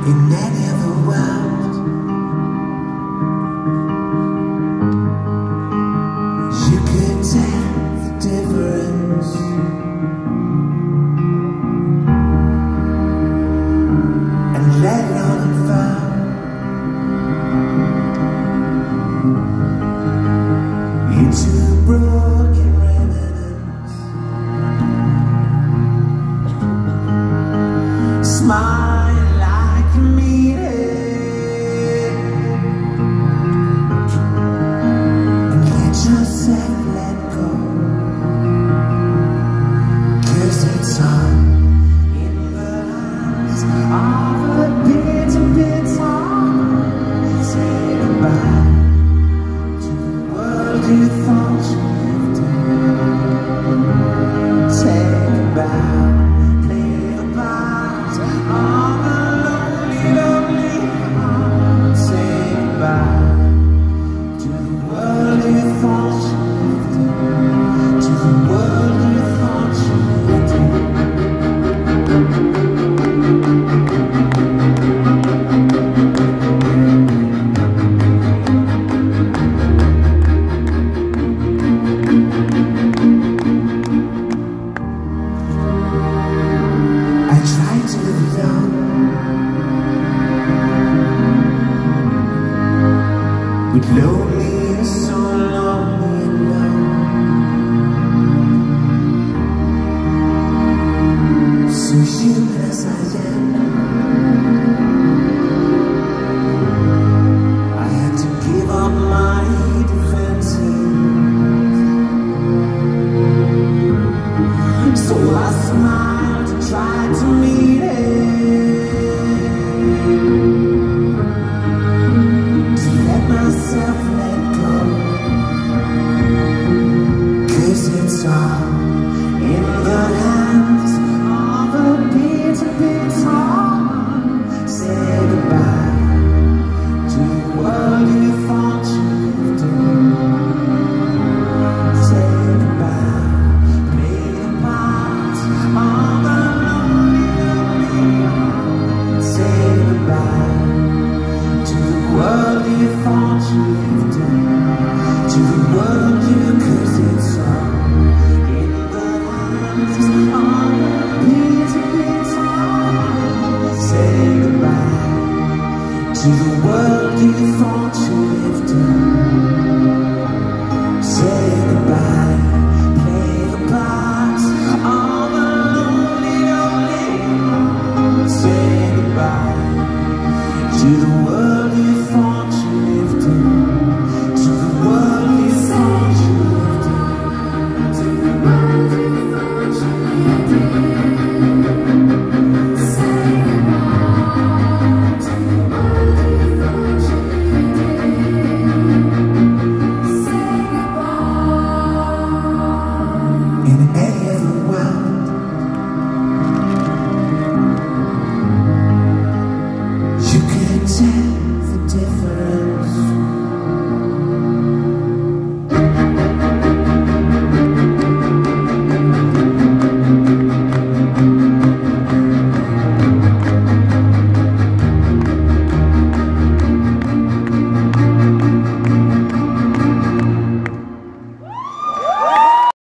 in any other world. You could tell the difference. And let it all unfold. Into broken remnants. Smile like you mean it, and let yourself let go, 'cause it's all in the hands of a bitter song. Say goodbye to the world you thought you lived in. Say goodbye. But lonely is so lonely alone. So human as I am.